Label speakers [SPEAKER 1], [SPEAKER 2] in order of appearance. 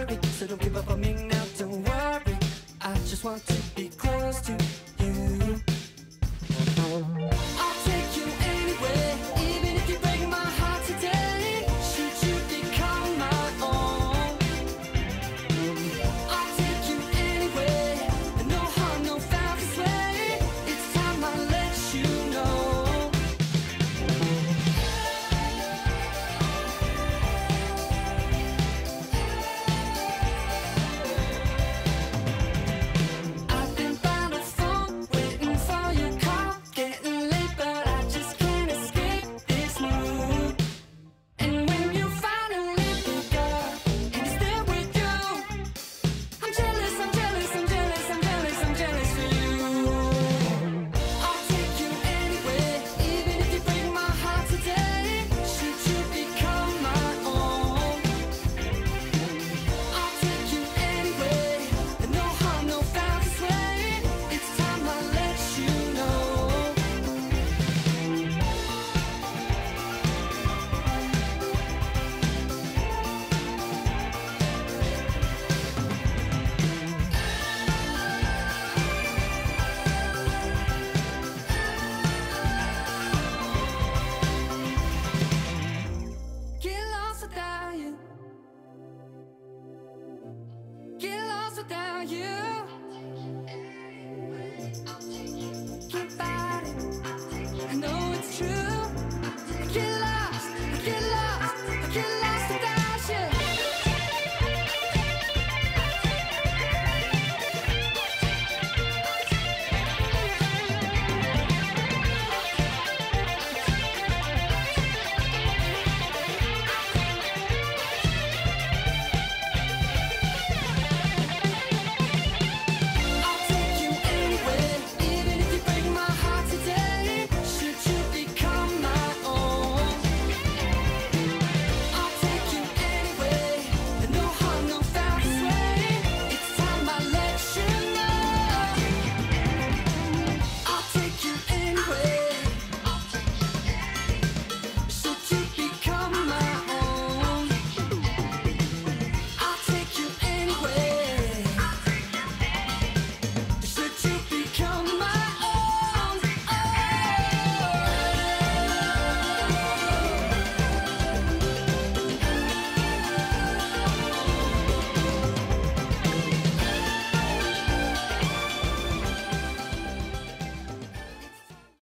[SPEAKER 1] hurry, so don't give up on me now, don't worry. I just want to be close to you. I'll take you anywhere, even if you break my heart today. Should you become my own, I'll take you anywhere. No harm, no foul can sway. It's time I let you know. I've been by the phone, waiting for your call. Getting late, but I just can't escape this mood. And when you finally pick up and it's there with you, I'm jealous, I'm jealous, I'm jealous, I'm jealous, I'm jealous for you. I'll take you anywhere, even if you break my heart today. Should you become my own, I'll take you anywhere. No harm, no foul can sway. It's time I let you know. Get lost without you. Get lost without you.